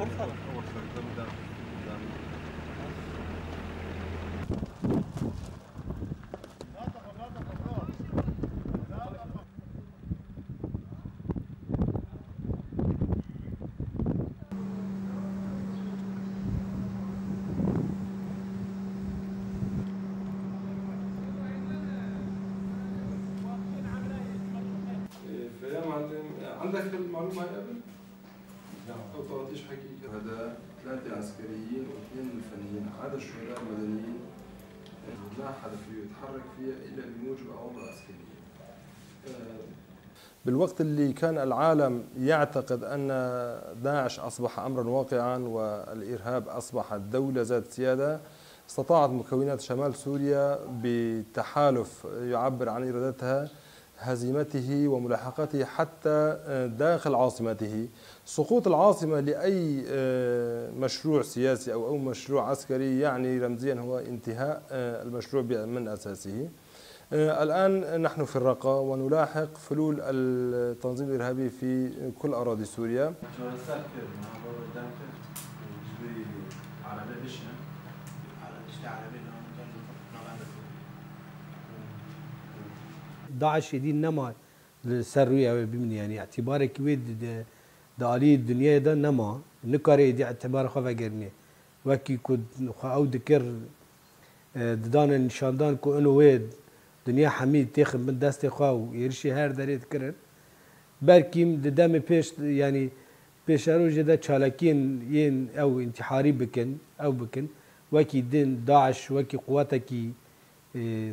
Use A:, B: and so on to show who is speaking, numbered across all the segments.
A: فيا معلم عندك المعلومة هاي قبل؟ لا أو تعطيش حقيقة. هذا 3 عسكريين و2 فنيين، عدد الشهداء المدنيين لا حدا فيه يتحرك فيها إلا بموجب أوامر عسكرية. بالوقت اللي كان العالم يعتقد أن داعش أصبح أمرا واقعا والإرهاب أصبحت دولة ذات سيادة، استطاعت مكونات شمال سوريا بتحالف يعبر عن إرادتها هزيمته وملاحقته حتى داخل عاصمته. سقوط العاصمة لأي مشروع سياسي أو مشروع عسكري يعني رمزيا هو انتهاء المشروع من أساسه. الآن نحن في الرقة ونلاحق فلول التنظيم الإرهابي في كل أراضي سوريا.
B: داعش يدين نما السروية بمني يعني اعتبارك ويد دالي الدنيا ده نما نكاري دي اعتبار خفا جرني وكي كود أو ذكر ددان نشاندان كو إنه ويد دنيا حميد تاخذ من دست خاو يرشي هر دريت كرر بركيم ددام بيش يعني بيشارو جدا شالكين ين أو انتحاري بكن أو بكن وكي دين داعش وكي قواتكي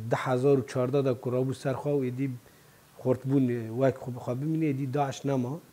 B: 10,014 دا كرابو سرخوا ويدي خورتبون واك خب بمني دي داعش نما